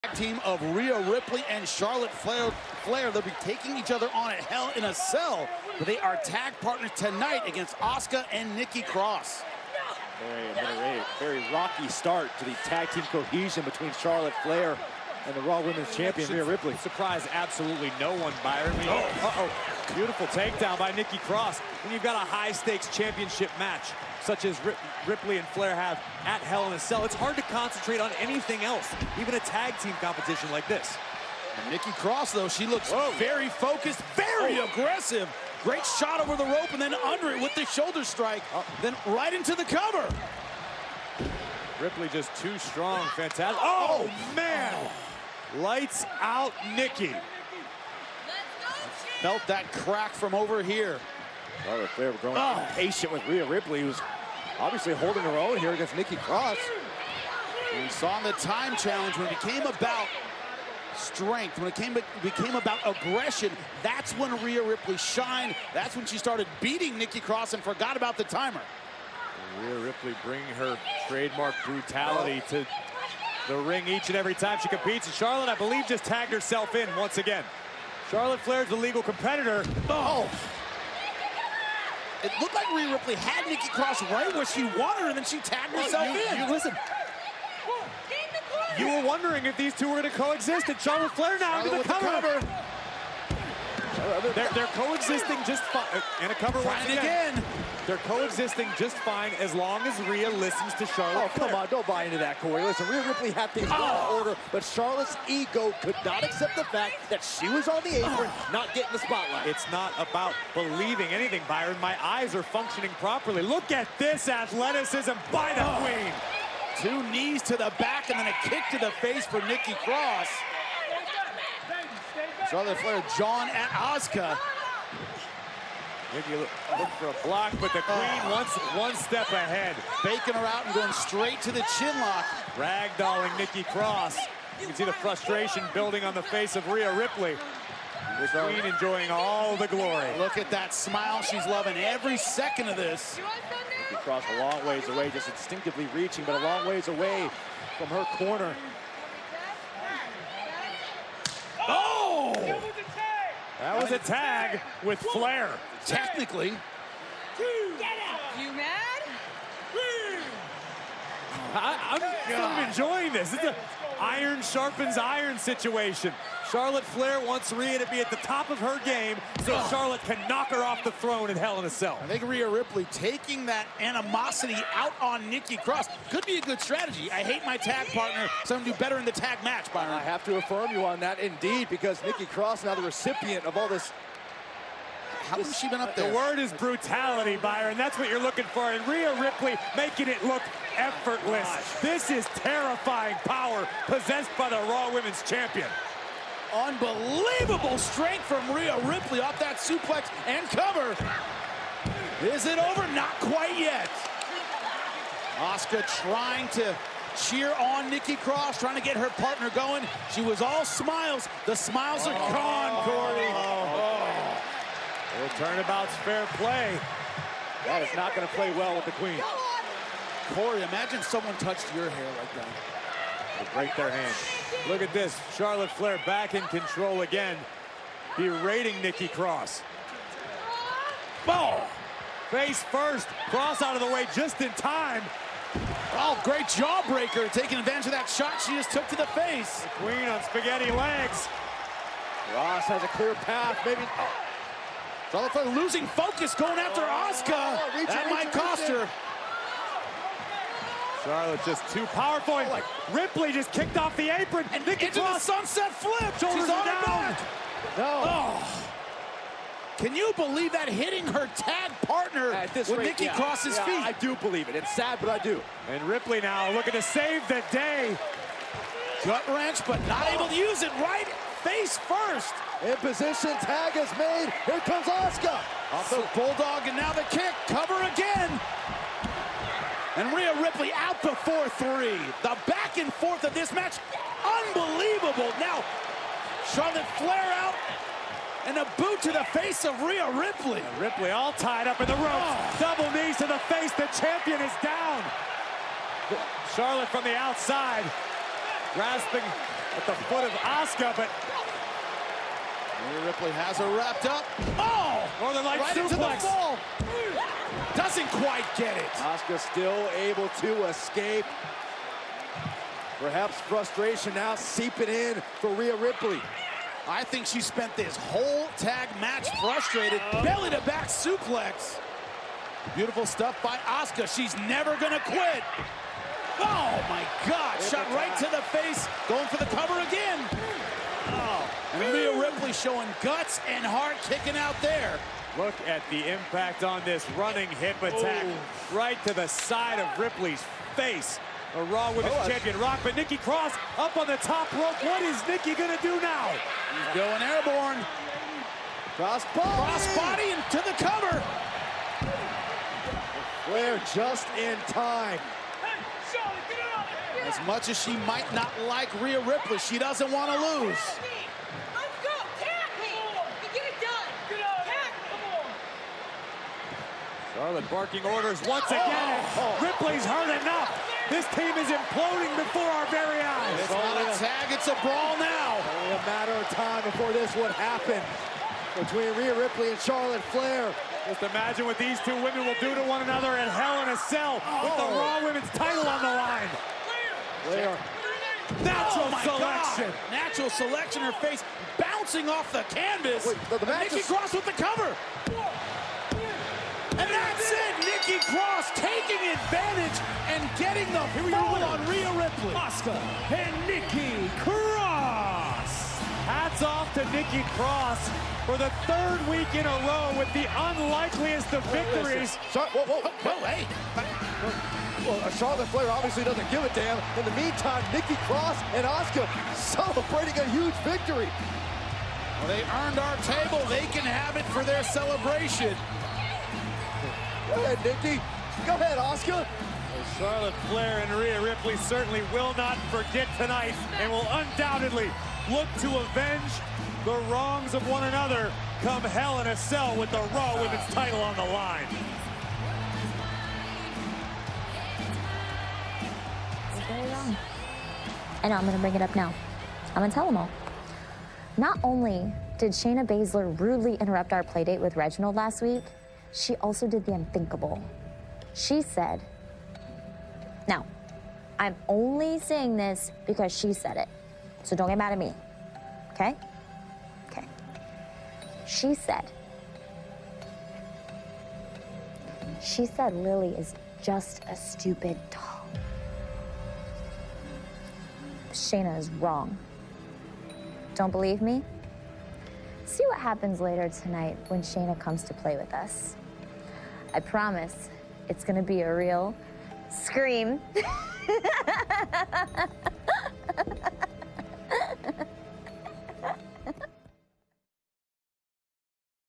Team of Rhea Ripley and Charlotte Flair. They'll be taking each other on at Hell in a Cell, but they are tag partners tonight against Asuka and Nikki Cross. Very rocky start to the tag team cohesion between Charlotte Flair and the Raw Women's Champion, Rhea Ripley. Surprise absolutely no one, Byron. Beautiful takedown by Nikki Cross. When you've got a high-stakes championship match, such as Ripley and Flair have at Hell in a Cell, it's hard to concentrate on anything else, even a tag team competition like this. And Nikki Cross, though, she looks very focused, very aggressive. Great shot over the rope and then under it with the shoulder strike, then right into the cover. Ripley just too strong, fantastic. Oh, man! Lights out, Nikki. Felt that crack from over here. Charlotte Flair growing impatient with Rhea Ripley, who's obviously holding her own here against Nikki Cross. We saw in the time challenge when it became about strength, when it became about aggression, that's when Rhea Ripley shined. That's when she started beating Nikki Cross and forgot about the timer. Rhea Ripley bringing her trademark brutality to the ring each and every time she competes. And Charlotte, I believe, just tagged herself in once again. Charlotte Flair's the legal competitor. It looked like Rhea Ripley had Nikki Cross right where she wanted her, and then she tagged herself in. Listen, you were wondering if these two were going to coexist, and Charlotte Flair now into the cover. They're coexisting just fine. And a cover once again. They're coexisting just fine as long as Rhea listens to Charlotte Flair. Come on, don't buy into that, Corey. Listen, Rhea Ripley had things in order, but Charlotte's ego could not accept the fact that she was on the apron, not getting the spotlight. It's not about believing anything, Byron. My eyes are functioning properly. Look at this athleticism by the Queen. 2 knees to the back and then a kick to the face for Nikki Cross. Charlotte Flair jawing at Asuka. Maybe look for a block, but the Queen one step ahead. Baking her out and going straight to the chin lock. Ragdolling Nikki Cross. You can see the frustration building on the face of Rhea Ripley. The Queen enjoying all the glory. Look at that smile. She's loving every second of this. Nikki Cross a long ways away, just instinctively reaching, but a long ways away from her corner. Oh! That was a tag with Flair. Technically. You mad? I'm sort of enjoying this. It's an iron sharpens iron situation. Charlotte Flair wants Rhea to be at the top of her game so Charlotte can knock her off the throne in Hell in a Cell. I think Rhea Ripley taking that animosity out on Nikki Cross could be a good strategy. I hate my tag partner, so I'm going to do better in the tag match, Byron. I have to affirm you on that, indeed, because Nikki Cross now the recipient of all this. How has she been up there? The word is brutality, Byron. That's what you're looking for. And Rhea Ripley making it look effortless. This is terrifying power possessed by the Raw Women's Champion. Unbelievable strength from Rhea Ripley off that suplex and cover. Is it over? Not quite yet. Asuka trying to cheer on Nikki Cross, trying to get her partner going. She was all smiles. The smiles are gone, Corey. Turnabout's fair play. That is not going to play well with the Queen. Corey, imagine someone touched your hair like that. They break their hands. Look at this. Charlotte Flair back in control again, berating Nikki Cross. Face first. Cross out of the way just in time. Oh, great jawbreaker, taking advantage of that shot she just took to the face. The Queen on spaghetti legs. Cross has a clear path, maybe. Charlotte Flair losing focus, going after Asuka. That might cost her. Charlotte just too powerful. Ripley just kicked off the apron. And Nikki into the sunset flip. Shoulders She's on her down. back. No. Can you believe that hitting her tag partner with Nikki Cross's feet? I do believe it. It's sad, but I do. And Ripley now looking to save the day. Gut wrench, but not able to use it right. Face first. In position, tag is made. Here comes Asuka. Off the bulldog, and now the kick. Cover again. And Rhea Ripley out to 4-3. The back and forth of this match, unbelievable. Now, Charlotte Flair out, and a boot to the face of Rhea Ripley. And Ripley all tied up in the ropes. Double knees to the face. The champion is down. Charlotte from the outside, grasping at the foot of Asuka, but Rhea Ripley has her wrapped up. Oh! Northern Light right into the suplex. fall. Doesn't quite get it. Asuka still able to escape. Perhaps frustration now seeping in for Rhea Ripley. I think she spent this whole tag match frustrated. Belly to back suplex. Beautiful stuff by Asuka. She's never gonna quit. Oh my God, shot right to the face. Going for the cover again. Oh, and Rhea Ripley showing guts and heart kicking out there. Look at the impact on this running hip attack. Right to the side of Ripley's face. A Raw Women's Champion Rock, but Nikki Cross up on the top rope. What is Nikki gonna do now? He's going airborne. Crossbody and to the cover. Flair just in time. As much as she might not like Rhea Ripley, she doesn't want to lose. Let's go, tag me. Get it done. Tag me. Charlotte barking orders once again. Ripley's hurt enough. This team is imploding before our very eyes. It's not a tag, it's a brawl now. Only a matter of time before this would happen between Rhea Ripley and Charlotte Flair. Just imagine what these two women will do to one another at Hell in a Cell with the Raw Women's title on the line. Flair. Natural selection. God. Natural selection, her face bouncing off the canvas. Wait, the match Nikki is... Cross with the cover. And that's it. Nikki Cross taking advantage and getting the fall on Rhea Ripley. Asuka and Nikki Cross. Hats off to Nikki Cross for the third week in a row with the unlikeliest of victories. Hey. Well, Charlotte Flair obviously doesn't give a damn. In the meantime, Nikki Cross and Asuka celebrating a huge victory. Well, they earned our table. They can have it for their celebration. Go ahead, Nikki. Go ahead, Asuka. Charlotte Flair and Rhea Ripley certainly will not forget tonight and will undoubtedly look to avenge the wrongs of one another come Hell in a Cell with the Raw Women's title on the line. Very wrong. I know, I'm gonna bring it up now. I'm gonna tell them all. Not only did Shayna Baszler rudely interrupt our playdate with Reginald last week, she also did the unthinkable. She said, now, I'm only saying this because she said it, so don't get mad at me, okay? Okay. She said Lily is just a stupid doll. Shayna is wrong. Don't believe me? See what happens later tonight when Shayna comes to play with us. I promise it's gonna be a real scream.